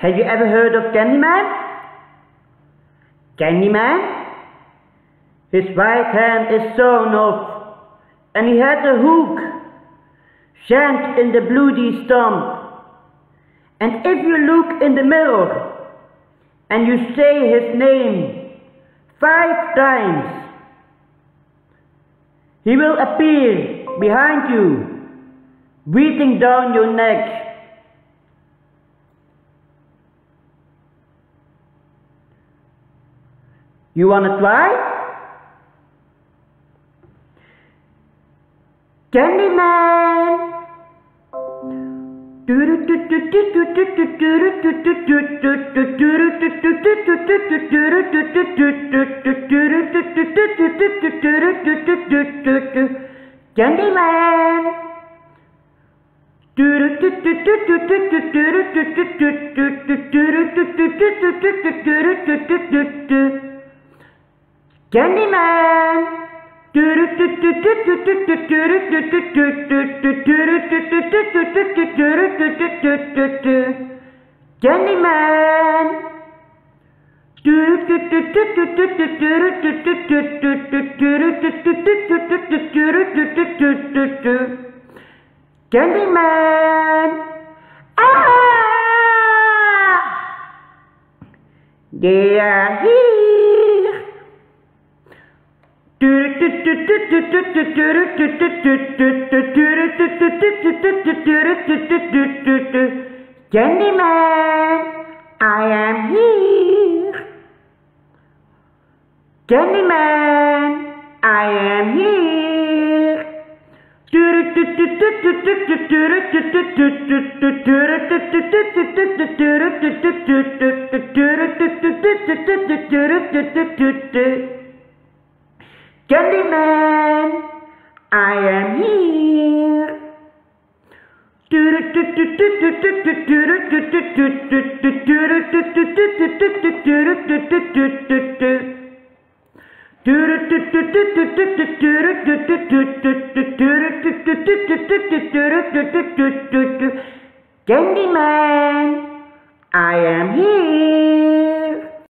Have you ever heard of Candyman? Candyman? His right hand is sawn off, and he has a hook jammed in the bloody stump. And if you look in the mirror and you say his name 5 times, he will appear behind you, breathing down your neck. You wanna try? Candyman! Candyman! Candyman! Candyman! Candyman! Ah! They are here! Candyman, I am here. Candyman, I am here. Candyman, I am here. Candyman, I am here.